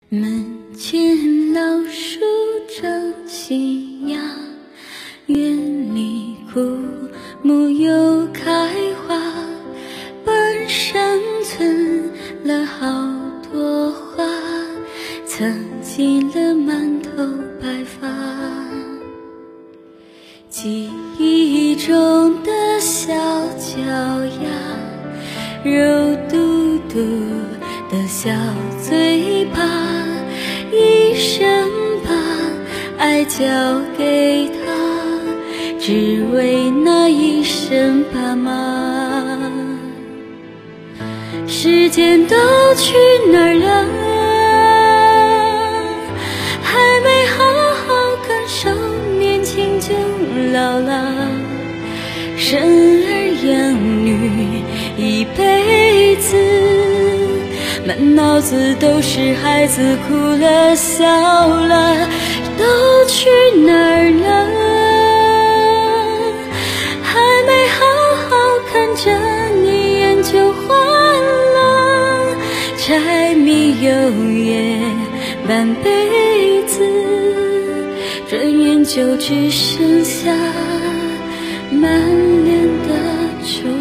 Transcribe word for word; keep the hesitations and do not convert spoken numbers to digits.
门前老树长新芽，园里枯木又开花，半山存了好多花，藏起了满头白发。记忆中的小脚丫，肉嘟嘟的小嘴巴，一生把爱交给他，只为那一声爸妈。时间都去哪儿了？还没好好感受年轻就老了，生儿养女一辈子，满脑子都是孩子哭了笑了，都去哪儿了？还没好好看着你眼就花了，柴米油盐半辈子，转眼就只剩下满脸的皱